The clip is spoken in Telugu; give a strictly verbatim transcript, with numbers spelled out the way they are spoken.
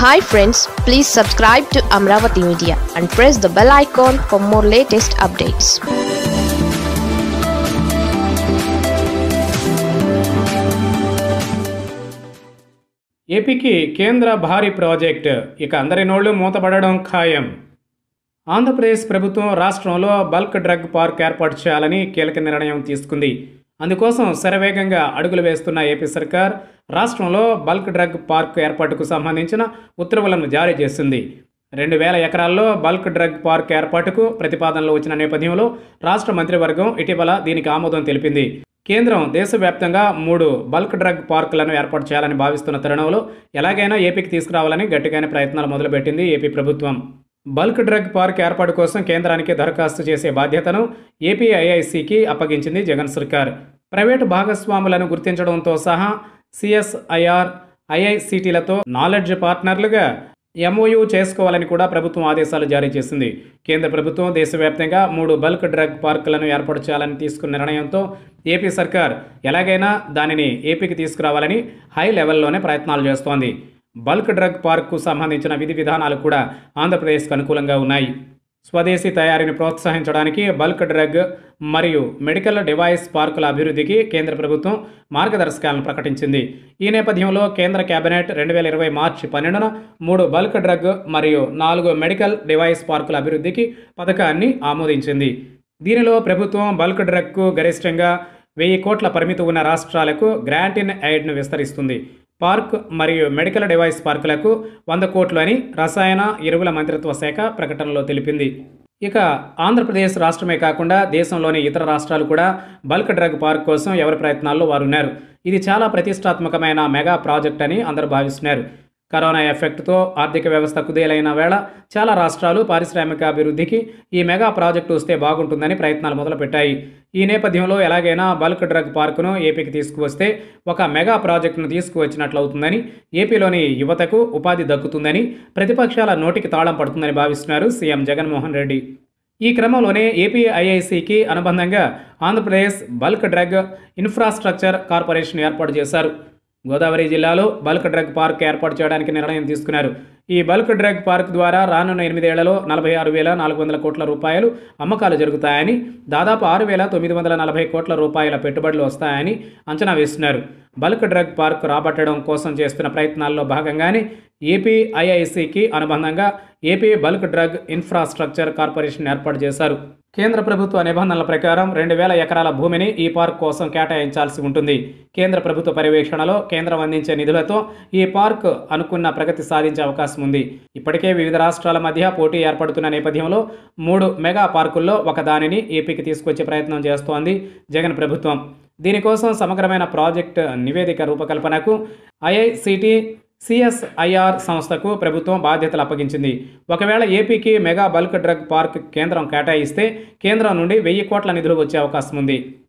Hi friends, please subscribe to Amravati Media and press the bell icon for more latest updates. ఏపీకి కేంద్ర భారీ ప్రాజెక్ట్ ఇక అందరి నోళ్లు మూతపడడం ఖాయం. ఆంధ్రప్రదేశ్ ప్రభుత్వం రాష్ట్రంలో బల్క్ డ్రగ్ పార్క్ ఏర్పాటు చేయాలని కీలక నిర్ణయం తీసుకుంది. అందుకోసం శరవేగంగా అడుగులు వేస్తున్న ఏపీ సర్కార్ రాష్ట్రంలో బల్క్ డ్రగ్ పార్క్ ఏర్పాటుకు సంబంధించిన ఉత్తర్వులను జారీ చేసింది. రెండు వేల ఎకరాల్లో బల్క్ డ్రగ్ పార్క్ ఏర్పాటుకు ప్రతిపాదనలు వచ్చిన నేపథ్యంలో రాష్ట్ర మంత్రివర్గం ఇటీవల దీనికి ఆమోదం తెలిపింది. కేంద్రం దేశవ్యాప్తంగా మూడు బల్క్ డ్రగ్ పార్కులను ఏర్పాటు చేయాలని భావిస్తున్న తరుణంలో ఎలాగైనా ఏపీకి తీసుకురావాలని గట్టిగానే ప్రయత్నాలు మొదలుపెట్టింది ఏపీ ప్రభుత్వం. బల్క్ డ్రగ్ పార్క్ ఏర్పాటు కోసం కేంద్రానికి దరఖాస్తు చేసే బాధ్యతను ఏపీఐఐసికి అప్పగించింది జగన్ సర్కార్. ప్రైవేటు భాగస్వాములను గుర్తించడంతో సహా సిఎస్ఐఆర్, ఐఐసిటీలతో నాలెడ్జ్ పార్ట్నర్లుగా ఎంఓయూ చేసుకోవాలని కూడా ప్రభుత్వం ఆదేశాలు జారీ చేసింది. కేంద్ర ప్రభుత్వం దేశవ్యాప్తంగా మూడు బల్క్ డ్రగ్ పార్కులను ఏర్పాటు చేయాలని తీసుకున్న నిర్ణయంతో ఏపీ సర్కార్ ఎలాగైనా దానిని ఏపీకి తీసుకురావాలని హై లెవెల్లోనే ప్రయత్నాలు చేస్తోంది. బల్క్ డ్రగ్ పార్క్కు సంబంధించిన విధి విధానాలు కూడా ఆంధ్రప్రదేశ్కు అనుకూలంగా ఉన్నాయి. స్వదేశీ తయారీని ప్రోత్సహించడానికి బల్క్ డ్రగ్ మరియు మెడికల్ డివైస్ పార్కుల అభివృద్ధికి కేంద్ర ప్రభుత్వం మార్గదర్శకాలను ప్రకటించింది. ఈ నేపథ్యంలో కేంద్ర కేబినెట్ రెండు వేల ఇరవై మార్చి పన్నెండున మూడు బల్క్ డ్రగ్ మరియు నాలుగు మెడికల్ డివైస్ పార్కుల అభివృద్ధికి పథకాన్ని ఆమోదించింది. దీనిలో ప్రభుత్వం బల్క్ డ్రగ్కు గరిష్టంగా వెయ్యి కోట్ల పరిమితి ఉన్న రాష్ట్రాలకు గ్రాంట్ ఇన్ ఎయిడ్ను విస్తరిస్తుంది. పార్క్ మరియు మెడికల్ డివైస్ పార్కులకు వంద కోట్లు అని రసాయన ఎరువుల మంత్రిత్వ శాఖ ప్రకటనలో తెలిపింది. ఇక ఆంధ్రప్రదేశ్ రాష్ట్రమే కాకుండా దేశంలోని ఇతర రాష్ట్రాలు కూడా బల్క్ డ్రగ్ పార్క్ కోసం ఎవరి ప్రయత్నాల్లో వారు ఉన్నారు. ఇది చాలా ప్రతిష్టాత్మకమైన మెగా ప్రాజెక్ట్ అని అందరూ భావిస్తున్నారు. కరోనా ఎఫెక్ట్తో ఆర్థిక వ్యవస్థ కుదేలైన వేళ చాలా రాష్ట్రాలు పారిశ్రామిక అభివృద్ధికి ఈ మెగా ప్రాజెక్టు వస్తే బాగుంటుందని ప్రయత్నాలు మొదలుపెట్టాయి. ఈ నేపథ్యంలో ఎలాగైనా బల్క్ డ్రగ్ పార్కును ఏపీకి తీసుకువస్తే ఒక మెగా ప్రాజెక్టును తీసుకువచ్చినట్లవుతుందని, ఏపీలోని యువతకు ఉపాధి దక్కుతుందని, ప్రతిపక్షాల నోటికి తాళం పడుతుందని భావిస్తున్నారు సీఎం జగన్మోహన్ రెడ్డి. ఈ క్రమంలోనే ఏపీఐఐసికి అనుబంధంగా Andhra Pradesh bulk drug infrastructure corporation ఏర్పాటు చేశారు. గోదావరి జిల్లాలో బల్క్ డ్రగ్ పార్క్ ఏర్పాటు చేయడానికి నిర్ణయం తీసుకున్నారు. ఈ బల్క్ డ్రగ్ పార్క్ ద్వారా రానున్న ఎనిమిదేళ్లలో నలభై ఆరు వేల నాలుగు వందల కోట్ల రూపాయలు అమ్మకాలు జరుగుతాయని, దాదాపు ఆరు వేల తొమ్మిది వందల నలభై కోట్ల రూపాయల పెట్టుబడులు వస్తాయని అంచనా వేస్తున్నారు. బల్క్ డ్రగ్ పార్క్ రాబట్టడం కోసం చేస్తున్న ప్రయత్నాల్లో భాగంగానే ఏపీఐఐసికి అనుబంధంగా AP bulk drug infrastructure corporation ఏర్పాటు చేశారు. కేంద్ర ప్రభుత్వ నిబంధనల ప్రకారం రెండు వేల ఎకరాల భూమిని ఈ పార్క్ కోసం కేటాయించాల్సి ఉంటుంది. కేంద్ర ప్రభుత్వ పర్యవేక్షణలో కేంద్రం అందించే నిధులతో ఈ పార్క్ అనుకున్న ప్రగతి సాధించే అవకాశం ఉంది. ఇప్పటికే వివిధ రాష్ట్రాల మధ్య పోటీ ఏర్పడుతున్న నేపథ్యంలో మూడు మెగా పార్కుల్లో ఒక దానిని ఏపీకి తీసుకొచ్చే ప్రయత్నం చేస్తోంది జగన్ ప్రభుత్వం. దీనికోసం సమగ్రమైన ప్రాజెక్ట్ నివేదిక రూపకల్పనకు ఐఐసిటి, సిఎస్ఐఆర్ సంస్థకు ప్రభుత్వం బాధ్యతలు అప్పగించింది. ఒకవేళ ఏపీకి మెగా బల్క్ డ్రగ్ పార్క్ కేంద్రం కేటాయిస్తే కేంద్రం నుండి వెయ్యి కోట్ల నిధులు వచ్చే అవకాశం ఉంది.